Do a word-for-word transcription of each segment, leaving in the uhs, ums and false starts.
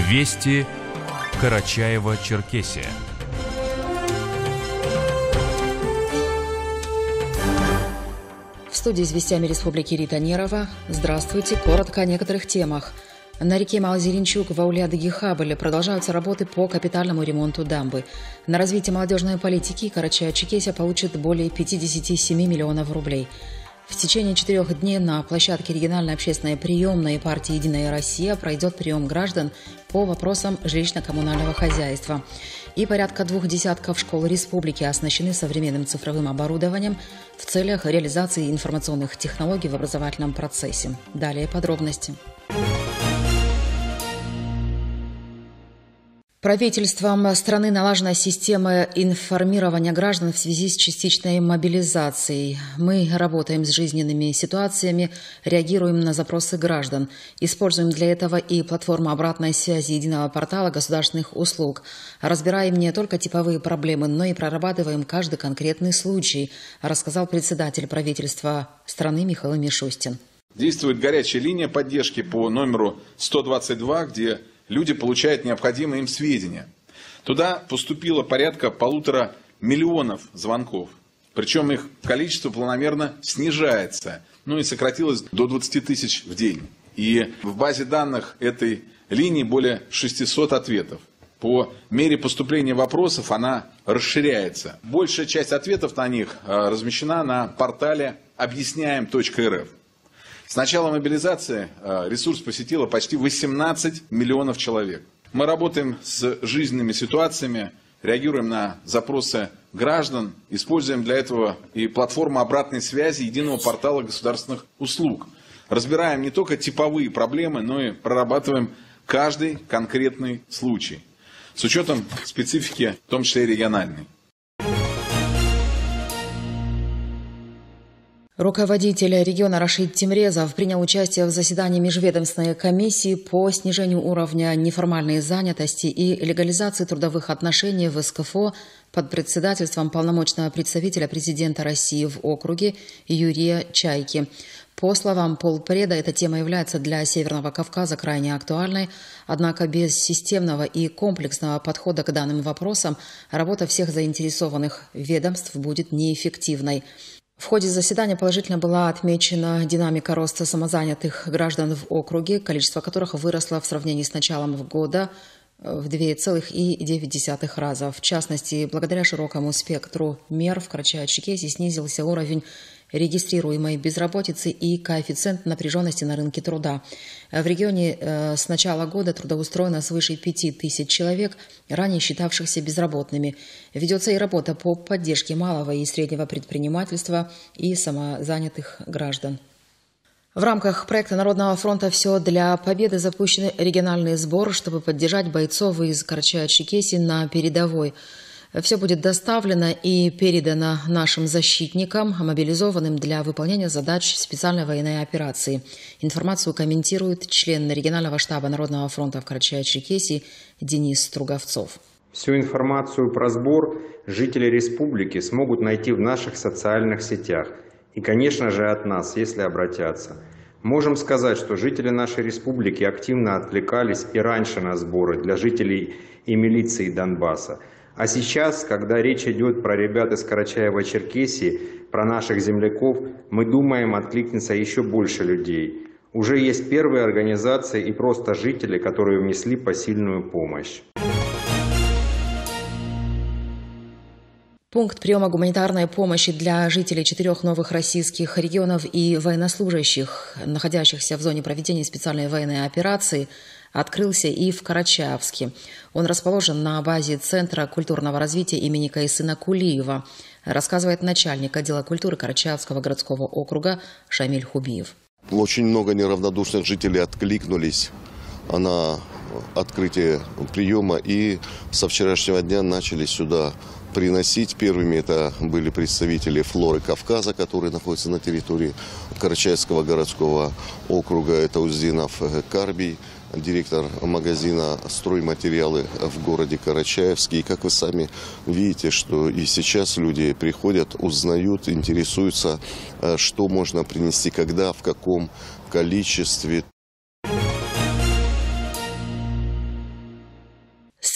Вести Карачаево-Черкесия. В студии с вестями Республики Рита Нерова. Здравствуйте. Коротко о некоторых темах. На реке Малозеренчук в Ауле-Адыги-Хабеле продолжаются работы по капитальному ремонту дамбы. На развитие молодежной политики Карачаево-Черкесия получит более пятьдесят семь миллионов рублей. В течение четырех дней на площадке региональной общественной приемной партии «Единая Россия» пройдет прием граждан по вопросам жилищно-коммунального хозяйства. И порядка двух десятков школ республики оснащены современным цифровым оборудованием в целях реализации информационных технологий в образовательном процессе. Далее подробности. Правительством страны налажена система информирования граждан в связи с частичной мобилизацией. Мы работаем с жизненными ситуациями, реагируем на запросы граждан. Используем для этого и платформу обратной связи единого портала государственных услуг. Разбираем не только типовые проблемы, но и прорабатываем каждый конкретный случай, рассказал председатель правительства страны Михаил Мишустин. Действует горячая линия поддержки по номеру сто двадцать два, где люди получают необходимые им сведения. Туда поступило порядка полутора миллионов звонков. Причем их количество планомерно снижается. Ну и сократилось до двадцати тысяч в день. И в базе данных этой линии более шестисот ответов. По мере поступления вопросов она расширяется. Большая часть ответов на них размещена на портале объясняем точка эр эф. С начала мобилизации ресурс посетило почти восемнадцать миллионов человек. Мы работаем с жизненными ситуациями, реагируем на запросы граждан, используем для этого и платформу обратной связи единого портала государственных услуг. Разбираем не только типовые проблемы, но и прорабатываем каждый конкретный случай. С учетом специфики, в том числе и региональной. Руководитель региона Рашид Тимрезов принял участие в заседании межведомственной комиссии по снижению уровня неформальной занятости и легализации трудовых отношений в эс ка эф о под председательством полномочного представителя президента России в округе Юрия Чайки. По словам полпреда, эта тема является для Северного Кавказа крайне актуальной, однако без системного и комплексного подхода к данным вопросам работа всех заинтересованных ведомств будет неэффективной. В ходе заседания положительно была отмечена динамика роста самозанятых граждан в округе, количество которых выросло в сравнении с началом года в два целых девять десятых раза. В частности, благодаря широкому спектру мер в Карачаево-Черкесии снизился уровень регистрируемой безработицы и коэффициент напряженности на рынке труда. В регионе э, с начала года трудоустроено свыше пяти тысяч человек, ранее считавшихся безработными. Ведется и работа по поддержке малого и среднего предпринимательства и самозанятых граждан. В рамках проекта Народного фронта «Все для победы» запущены региональные сборы, чтобы поддержать бойцов из Карачаево-Черкесии на передовой. Все будет доставлено и передано нашим защитникам, мобилизованным для выполнения задач специальной военной операции. Информацию комментирует член регионального штаба Народного фронта в Карачаево-Черкесии Денис Струговцов. Всю информацию про сбор жители республики смогут найти в наших социальных сетях. И, конечно же, от нас, если обратятся. Можем сказать, что жители нашей республики активно откликались и раньше на сборы для жителей и милиции Донбасса. А сейчас, когда речь идет про ребят из Карачаево-Черкесии, про наших земляков, мы думаем, откликнется еще больше людей. Уже есть первые организации и просто жители, которые внесли посильную помощь. Пункт приема гуманитарной помощи для жителей четырех новых российских регионов и военнослужащих, находящихся в зоне проведения специальной военной операции, открылся и в Карачаевске. Он расположен на базе Центра культурного развития имени Кайсына Кулиева, рассказывает начальник отдела культуры Карачаевского городского округа Шамиль Хубиев. Очень много неравнодушных жителей откликнулись на открытие приема и со вчерашнего дня начали сюда приносить. Первыми это были представители «Флоры Кавказа», которые находятся на территории Карачаевского городского округа. Это Уздинов Карбий, директор магазина «Стройматериалы» в городе Карачаевске. И как вы сами видите, что и сейчас люди приходят, узнают, интересуются, что можно принести, когда, в каком количестве.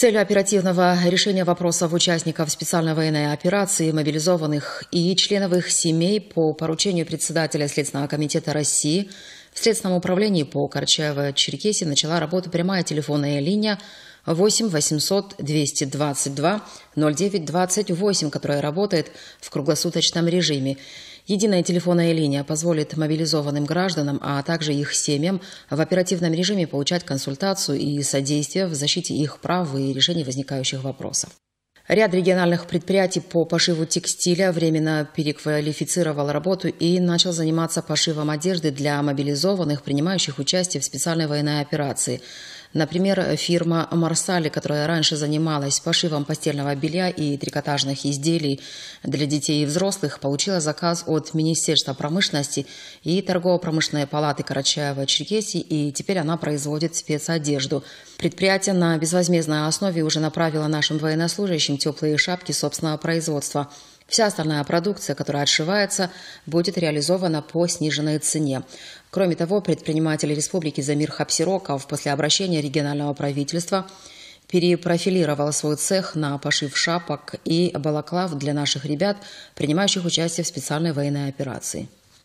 С целью оперативного решения вопросов участников специальной военной операции, мобилизованных и членов их семей по поручению председателя Следственного комитета России в Следственном управлении по Карачаево-Черкесии начала работу прямая телефонная линия восемь восемьсот двести двадцать два ноль девять двадцать восемь, которая работает в круглосуточном режиме. Единая телефонная линия позволит мобилизованным гражданам, а также их семьям в оперативном режиме получать консультацию и содействие в защите их прав и решении возникающих вопросов. Ряд региональных предприятий по пошиву текстиля временно переквалифицировал работу и начал заниматься пошивом одежды для мобилизованных, принимающих участие в специальной военной операции. Например, фирма «Марсали», которая раньше занималась пошивом постельного белья и трикотажных изделий для детей и взрослых, получила заказ от Министерства промышленности и торгово-промышленной палаты Карачаево-Черкесии, и теперь она производит спецодежду. Предприятие на безвозмездной основе уже направило нашим военнослужащим теплые шапки собственного производства. Вся остальная продукция, которая отшивается, будет реализована по сниженной цене. Кроме того, предприниматель республики Замир Хапсироков после обращения регионального правительства перепрофилировал свой цех на пошив шапок и балаклав для наших ребят, принимающих участие в специальной военной операции.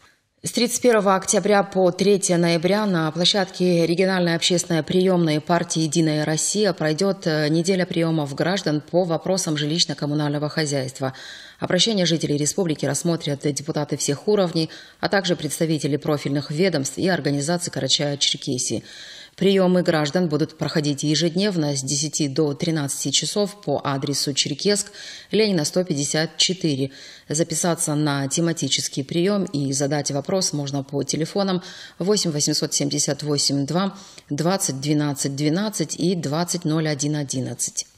С тридцать первого октября по третьего ноября на площадке региональной общественной приемной партии «Единая Россия» пройдет неделя приемов граждан по вопросам жилищно-коммунального хозяйства. Обращения жителей республики рассмотрят депутаты всех уровней, а также представители профильных ведомств и организаций Карачаево-Черкесии. Приемы граждан будут проходить ежедневно с десяти до тринадцати часов по адресу Черкесск, Ленина, сто пятьдесят четыре. Записаться на тематический прием и задать вопрос можно по телефонам восемь восемьсот семьдесят восемь два двадцать двенадцать двенадцать и двадцать ноль один одиннадцать.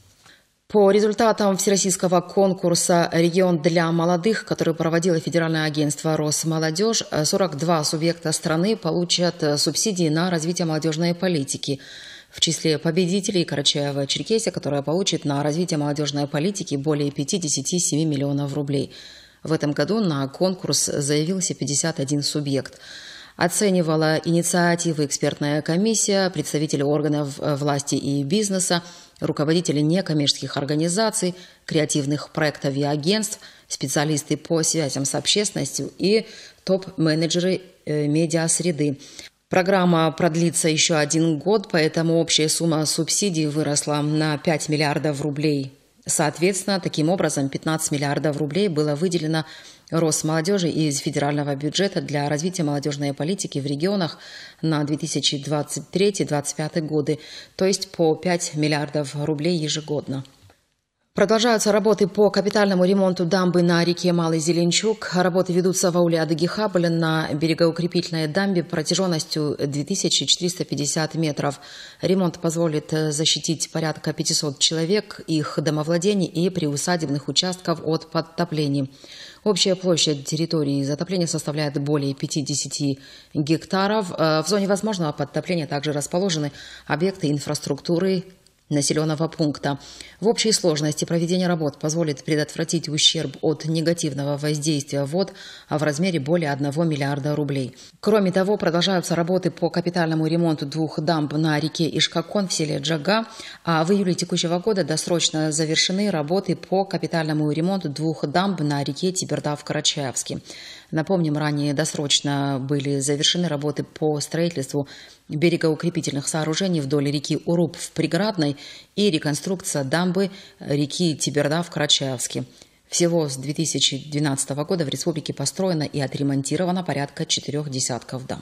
По результатам всероссийского конкурса «Регион для молодых», который проводило Федеральное агентство «Росмолодежь», сорок два субъекта страны получат субсидии на развитие молодежной политики. В числе победителей Карачаево-Черкесия, которая получит на развитие молодежной политики более пятьдесят семь миллионов рублей. В этом году на конкурс заявился пятьдесят один субъект. Оценивала инициативы экспертная комиссия, представители органов власти и бизнеса, руководители некоммерческих организаций, креативных проектов и агентств, специалисты по связям с общественностью и топ-менеджеры э, медиасреды. Программа продлится еще один год, поэтому общая сумма субсидий выросла на пять миллиардов рублей. Соответственно, таким образом пятнадцать миллиардов рублей было выделено Росмолодежи из федерального бюджета для развития молодежной политики в регионах на две тысячи двадцать третий — две тысячи двадцать пятый годы, то есть по пять миллиардов рублей ежегодно. Продолжаются работы по капитальному ремонту дамбы на реке Малый Зеленчук. Работы ведутся в ауле Адыгихабль на берегоукрепительной дамбе протяженностью две тысячи четыреста пятьдесят метров. Ремонт позволит защитить порядка пятисот человек, их домовладений и приусадебных участков от подтоплений. Общая площадь территории затопления составляет более пятидесяти гектаров. В зоне возможного подтопления также расположены объекты инфраструктуры населенного пункта. В общей сложности проведение работ позволит предотвратить ущерб от негативного воздействия вод в размере более одного миллиарда рублей. Кроме того, продолжаются работы по капитальному ремонту двух дамб на реке Ишкакон в селе Джага, а в июле текущего года досрочно завершены работы по капитальному ремонту двух дамб на реке Тиберда в Карачаевске. Напомним, ранее досрочно были завершены работы по строительству берегоукрепительных сооружений вдоль реки Уруб в Приградной и реконструкция дамбы реки Тиберда в Карачаевске. Всего с две тысячи двенадцатого года в республике построено и отремонтировано порядка четырех десятков дамб.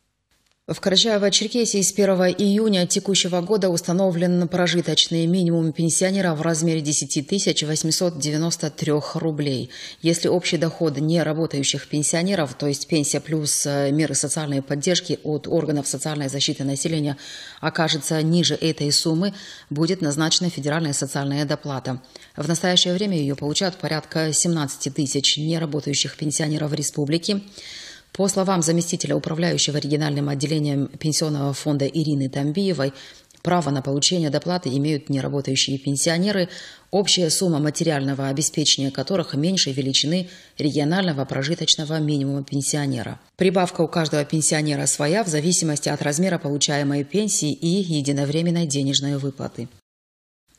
В Карачаево-Черкесии с первого июня текущего года установлен прожиточный минимум пенсионера в размере десять тысяч восемьсот девяносто три рублей. Если общий доход неработающих пенсионеров, то есть пенсия плюс меры социальной поддержки от органов социальной защиты населения, окажется ниже этой суммы, будет назначена федеральная социальная доплата. В настоящее время ее получают порядка семнадцать тысяч неработающих пенсионеров республики. По словам заместителя управляющего региональным отделением Пенсионного фонда Ирины Тамбиевой, право на получение доплаты имеют неработающие пенсионеры, общая сумма материального обеспечения которых меньше величины регионального прожиточного минимума пенсионера. Прибавка у каждого пенсионера своя в зависимости от размера получаемой пенсии и единовременной денежной выплаты.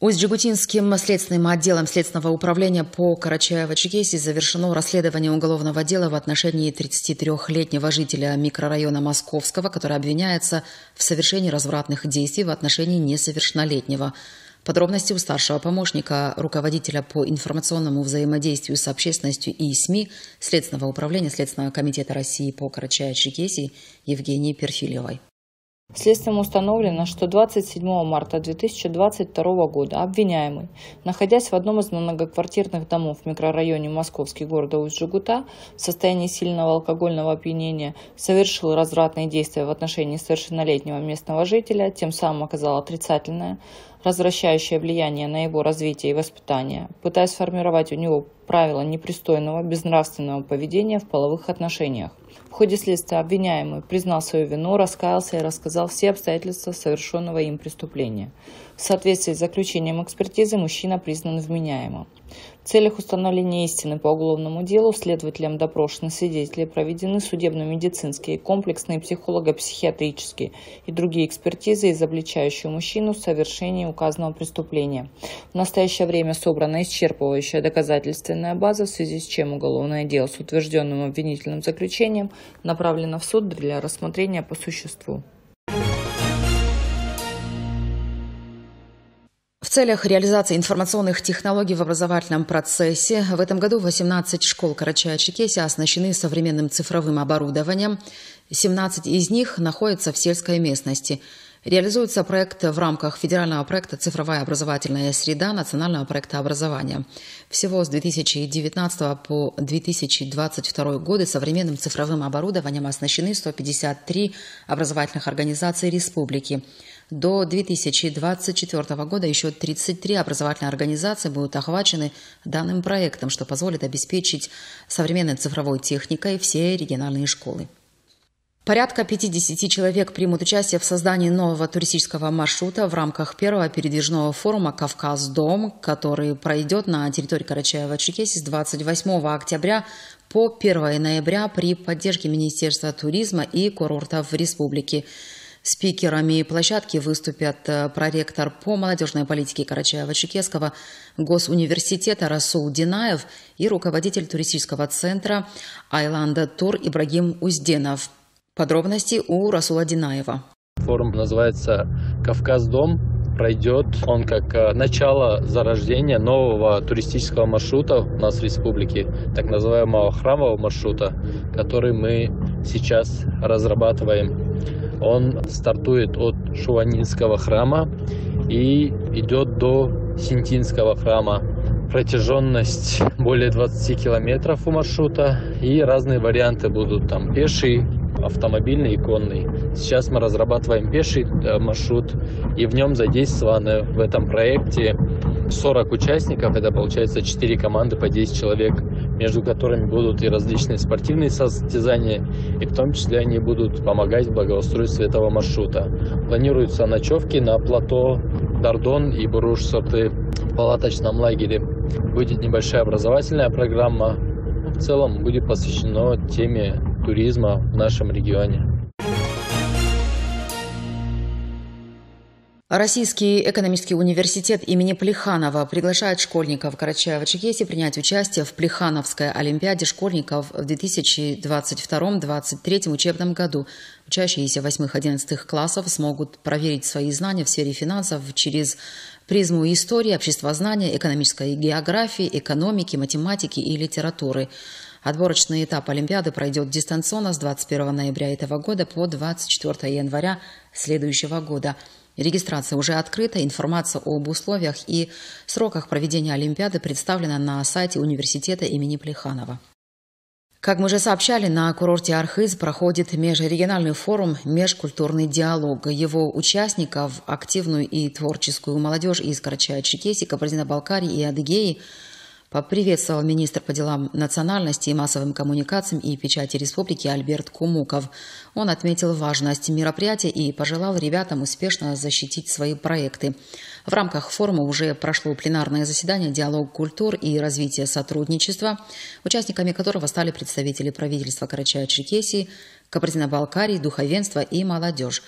Усть-Джегутинским следственным отделом Следственного управления по Карачаево-Черкесии завершено расследование уголовного дела в отношении тридцатитрёхлетнего жителя микрорайона Московского, который обвиняется в совершении развратных действий в отношении несовершеннолетнего. Подробности у старшего помощника руководителя по информационному взаимодействию с общественностью и СМИ Следственного управления Следственного комитета России по Карачаево-Черкесии Евгении Перфильевой. Следствием установлено, что двадцать седьмого марта две тысячи двадцать второго года обвиняемый, находясь в одном из многоквартирных домов в микрорайоне Московский города Усть-Джегута в состоянии сильного алкогольного опьянения, совершил развратные действия в отношении совершеннолетнего местного жителя, тем самым оказал отрицательное, развращающее влияние на его развитие и воспитание, пытаясь сформировать у него правила непристойного, безнравственного поведения в половых отношениях. В ходе следствия обвиняемый признал свою вину, раскаялся и рассказал все обстоятельства совершенного им преступления. В соответствии с заключением экспертизы мужчина признан вменяемым. В целях установления истины по уголовному делу следователям допрошенных свидетелей проведены судебно-медицинские, комплексные психолого-психиатрические и другие экспертизы, изобличающие мужчину в совершении указанного преступления. В настоящее время собрана исчерпывающая доказательственная база, в связи с чем уголовное дело с утвержденным обвинительным заключением направлено в суд для рассмотрения по существу. В целях реализации информационных технологий в образовательном процессе в этом году восемнадцать школ Карачаево-Черкесии оснащены современным цифровым оборудованием. семнадцать из них находятся в сельской местности. Реализуется проект в рамках федерального проекта «Цифровая образовательная среда» национального проекта образования. Всего с две тысячи девятнадцатого по две тысячи двадцать второй годы современным цифровым оборудованием оснащены сто пятьдесят три образовательных организации республики. До две тысячи двадцать четвёртого года еще тридцать три образовательные организации будут охвачены данным проектом, что позволит обеспечить современной цифровой техникой все региональные школы. Порядка пятидесяти человек примут участие в создании нового туристического маршрута в рамках первого передвижного форума «Кавказ-Дом», который пройдет на территории Карачаево-Черкесии с двадцать восьмого октября по первого ноября при поддержке Министерства туризма и курортов республики. Спикерами площадки выступят проректор по молодежной политике Карачаево-Черкесского госуниверситета Расул Динаев и руководитель туристического центра Айланда Тур Ибрагим Узденов. Подробности у Расула Динаева. Форум называется «Кавказ-Дом». Пройдет он как начало зарождения нового туристического маршрута у нас в республике, так называемого храмового маршрута, который мы сейчас разрабатываем. Он стартует от Шуванинского храма и идет до Синтинского храма. Протяженность более двадцати километров у маршрута, и разные варианты будут там пеший, автомобильный и конный. Сейчас мы разрабатываем пеший маршрут, и в нем задействованы в этом проекте сорок участников. Это получается четыре команды по десять человек, между которыми будут и различные спортивные состязания, и в том числе они будут помогать в благоустройстве этого маршрута. Планируются ночевки на плато Дардон и Буруш-Сорты в палаточном лагере. Будет небольшая образовательная программа. В целом будет посвящено теме туризма в нашем регионе. Российский экономический университет имени Плеханова приглашает школьников Карачаево-Черкесии принять участие в Плехановской олимпиаде школьников в две тысячи двадцать втором — две тысячи двадцать третьем учебном году. Учащиеся восьмых-одиннадцатых классов смогут проверить свои знания в сфере финансов через призму истории, обществознания, экономической географии, экономики, математики и литературы. Отборочный этап Олимпиады пройдет дистанционно с двадцать первого ноября этого года по двадцать четвёртого января следующего года. Регистрация уже открыта, информация об условиях и сроках проведения Олимпиады представлена на сайте университета имени Плеханова. Как мы уже сообщали, на курорте Архыз проходит межрегиональный форум «Межкультурный диалог». Его участников, активную и творческую молодежь из Карачаево-Черкесии, Кабардино-Балкарии и Адыгеи, поприветствовал министр по делам национальности и массовым коммуникациям и печати республики Альберт Кумуков. Он отметил важность мероприятия и пожелал ребятам успешно защитить свои проекты. В рамках форума уже прошло пленарное заседание «Диалог культур и развитие сотрудничества», участниками которого стали представители правительства Карачаево-Черкесии, Кабардино-Балкарии, духовенства и молодежь.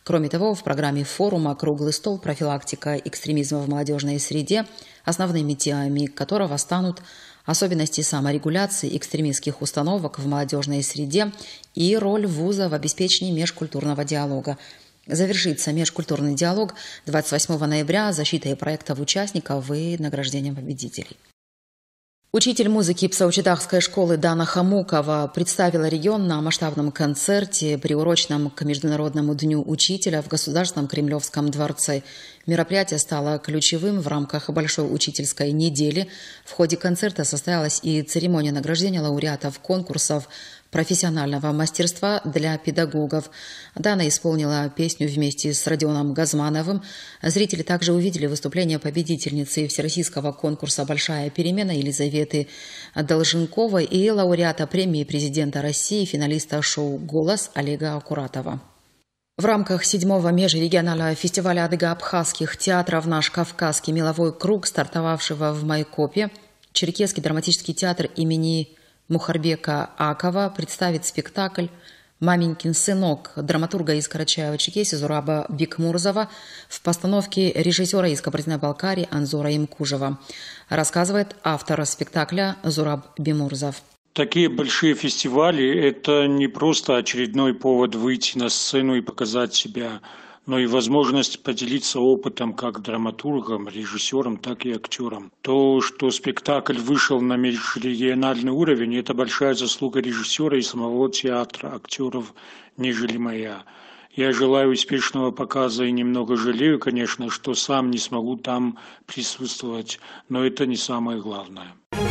Кроме того, в программе форума «Круглый стол. Профилактика экстремизма в молодежной среде», основными темами которого станут особенности саморегуляции экстремистских установок в молодежной среде и роль вуза в обеспечении межкультурного диалога. Завершится межкультурный диалог двадцать восьмого ноября защитой проектов участников и награждением победителей. Учитель музыки Псаучедахской школы Дана Хамукова представила регион на масштабном концерте, приуроченном к Международному дню учителя в Государственном Кремлевском дворце. Мероприятие стало ключевым в рамках Большой учительской недели. В ходе концерта состоялась и церемония награждения лауреатов конкурсов профессионального мастерства для педагогов. Дана исполнила песню вместе с Родионом Газмановым. Зрители также увидели выступление победительницы всероссийского конкурса «Большая перемена» Елизаветы Долженковой и лауреата премии президента России, финалиста шоу «Голос» Олега Акуратова. В рамках седьмого межрегионального фестиваля адыго-абхазских театров «Наш Кавказский меловой круг», стартовавшего в Майкопе, Черкесский драматический театр имени Мухарбека Акова представит спектакль «Маменькин сынок» драматурга из Карачаева-Черкесии Зураба Бекмурзова в постановке режиссера из Кабардино-Балкарии Анзора Имкужева. Рассказывает автор спектакля Зураб Бемурзов. Такие большие фестивали – это не просто очередной повод выйти на сцену и показать себя, но и возможность поделиться опытом как драматургом, режиссером, так и актером. То, что спектакль вышел на межрегиональный уровень, это большая заслуга режиссера и самого театра, актеров, нежели моя. Я желаю успешного показа и немного жалею, конечно, что сам не смогу там присутствовать, но это не самое главное.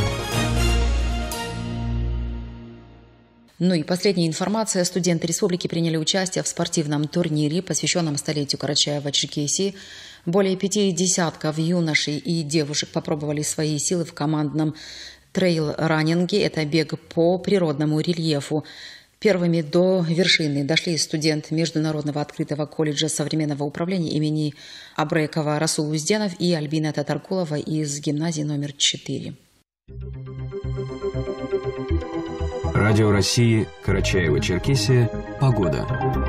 Ну и последняя информация. Студенты республики приняли участие в спортивном турнире, посвященном столетию Карачаева-Черкесии. Более пяти десятков юношей и девушек попробовали свои силы в командном трейл-раннинге. Это бег по природному рельефу. Первыми до вершины дошли студенты Международного открытого колледжа современного управления имени Абрекова Расул Узденов и Альбина Татаркулова из гимназии номер четыре. Радио России, Карачаево-Черкесия. Погода.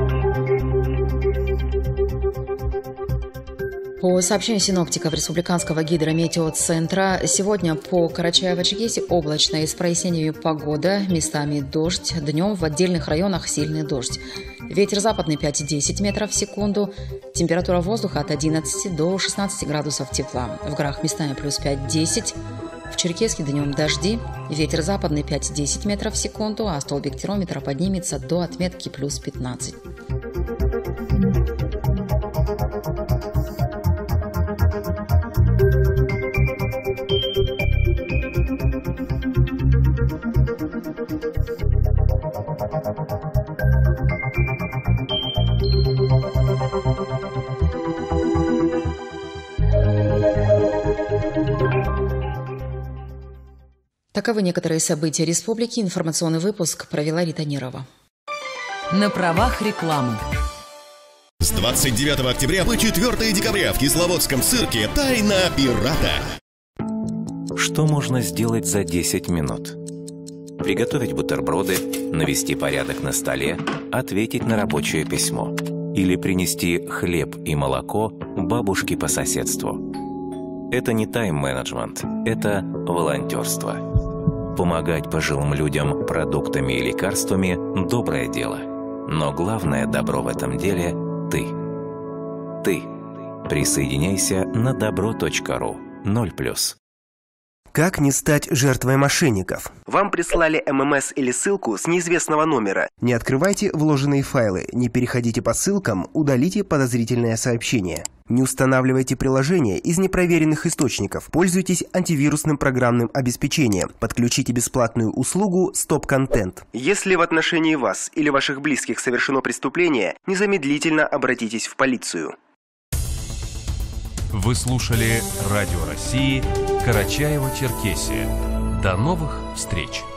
По сообщению синоптиков Республиканского гидрометеоцентра, сегодня по Карачаево-Черкесии облачная с прояснениями погода, местами дождь, днем в отдельных районах сильный дождь. Ветер западный пять-десять метров в секунду, температура воздуха от одиннадцати до шестнадцати градусов тепла. В горах местами плюс пять-десять. В Черкеске днем дожди, ветер западный пять-десять метров в секунду, а столбик термометра поднимется до отметки плюс пятнадцать. Таковы некоторые события республики. Информационный выпуск провела Рита Нерова. На правах рекламы. С двадцать девятого октября по четвёртого декабря в Кисловодском цирке «Тайна пирата». Что можно сделать за десять минут? Приготовить бутерброды, навести порядок на столе, ответить на рабочее письмо. Или принести хлеб и молоко бабушке по соседству. Это не тайм-менеджмент, это волонтерство. Помогать пожилым людям продуктами и лекарствами – доброе дело. Но главное добро в этом деле – ты. Ты. Присоединяйся на добро точка ру. ноль плюс. Как не стать жертвой мошенников? Вам прислали эм эм эс или ссылку с неизвестного номера. Не открывайте вложенные файлы, не переходите по ссылкам, удалите подозрительное сообщение. Не устанавливайте приложения из непроверенных источников. Пользуйтесь антивирусным программным обеспечением. Подключите бесплатную услугу «Стоп-контент». Если в отношении вас или ваших близких совершено преступление, незамедлительно обратитесь в полицию. Вы слушали Радио России, Карачаево-Черкесия. До новых встреч!